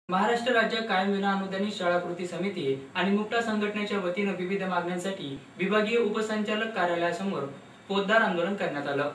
महाराष्ट्र राज्य कायम विना अनुदानित शाळा कृती समिती आणि मुक्ता संघटनेच्या वतीने विविध मागण्यांसाठी विभागीय उपसंचालक कार्यालयासमोर पोद्दार आंदोलन करण्यात आलं।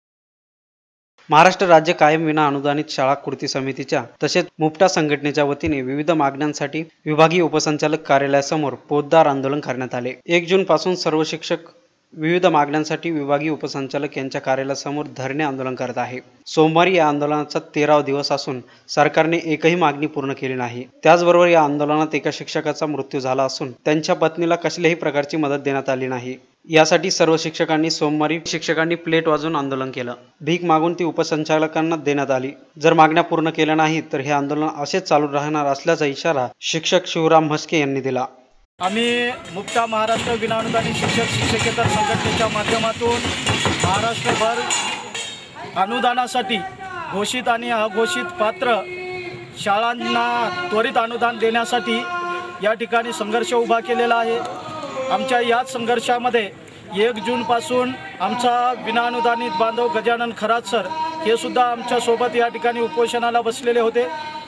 महाराष्ट्र राज्य कायम विना अनुदानित शाळा कृती समितीच्या तसेच मुक्ता संघटनेच्या वतीने विविध मागण्यांसाठी विभागीय उपसंचालक कार्यालयासमोर पोद्दार आंदोलन करण्यात आले। 1 जून पासून सर्व शिक्षक विविध मागण्यांसाठी विभागीय उपसंचालक यांच्या कार्यालयासमोर धरणे आंदोलन करत आहे। सोमवारी या आंदोलनाचा 13वा दिवस असून सरकारने एकही मागणी पूर्ण केली नाही। त्याचबरोबर या आंदोलनात एका शिक्षकाचा मृत्यू झाला असून त्यांच्या पत्नीला कसल्याही प्रकारची मदत देण्यात आली नाही। यासाठी सर्व शिक्षकांनी सोमवारी प्लेट वाजवून आंदोलन केलं। भीक मागून ती उपसंचालकांना देण्यात आली। जर मागण्या पूर्ण केल्या नाहीत तर हे आंदोलन असेच चालू राहणार असल्याचा इशारा शिक्षक शिवराम म्हस्के यांनी दिला। आम्ही मुक्ता महाराष्ट्र विनाअनुदानित शिक्षकेतर संघटनेच्या माध्यमातून महाराष्ट्रभर अनुदानासाठी घोषित आणि अघोषित पात्र शाळांना त्वरित अनुदान देण्यासाठी या ठिकाणी संघर्ष उभा केलेला आहे। आमच्या याच संघर्षामध्ये 1 जूनपासून आमचा विनाअनुदानित बांधव गजानन खरात सर हे सुद्धा आमच्यासोबत या ठिकाणी उपोषणाला बसलेले होते।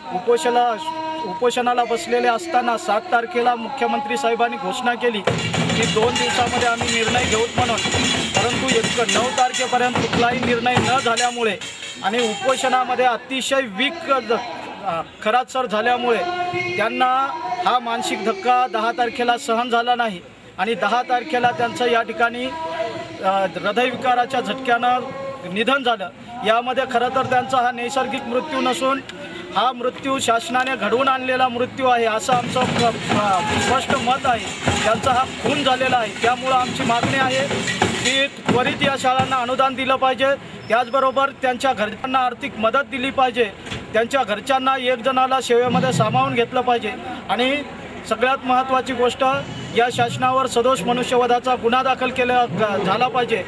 उपोषणाला बसलेले असताना 7 तारखेला मुख्यमंत्री साहेबांनी घोषणा केली की 2 दिवसामध्ये आम्ही निर्णय घेऊत म्हणून, परंतु 9 तारखेपर्यंत कुठलाही निर्णय न झाल्यामुळे आणि उपोषणामध्ये अतिशय वीक खरात सर झाल्यामुळे त्यांना हा मानसिक धक्का 10 तारखेला सहन झाला नाही आणि 10 तारखेला त्यांचं या ठिकाणी हृदयविकाराच्या झटक्यानं निधन झालं। यामध्ये खरं तर त्यांचा हा नैसर्गिक मृत्यू नसून हा मृत्यू शासनाने घडवून आणलेला मृत्यू आहे असं आमचं स्पष्ट मत आहे। त्यांचा हा खून झालेला आहे। त्यामुळं आमची मागणी आहे की त्वरित या शाळांना अनुदान दिलं पाहिजे। त्याचबरोबर त्यांच्या घरच्यांना आर्थिक मदत दिली पाहिजे। त्यांच्या घरच्यांना एक जणाला सेवेमध्ये सामावून घेतलं पाहिजे आणि सगळ्यात महत्त्वाची गोष्ट या शासनावर सदोष मनुष्यवधाचा गुन्हा दाखल झाला पाहिजे।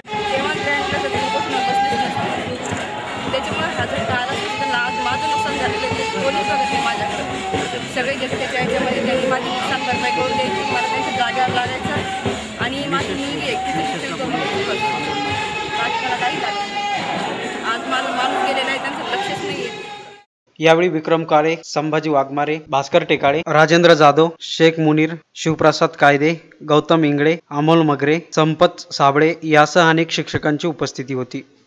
सगळे त्याच्या ह्याच्यामध्ये त्यांनी माझी नुकसान भरपाई करून द्यायची, मला त्यांच्या जागेवर लागायचं आणि माझी मुलगी आहे तिथे शिक्षण करून मला काही लागलं। आज माझं माणूस गेलेला आहे, त्यांचं लक्षच नाही आहे। यावेळी विक्रम काळे, संभाजी वाघमारे, भास्कर टेकाळे, राजेंद्र जाधव, शेख मुनीर, शिवप्रसाद कायदे, गौतम इंगळे, अमोल मगरे, संपत साबळे यासह अनेक शिक्षकांची उपस्थिती होती।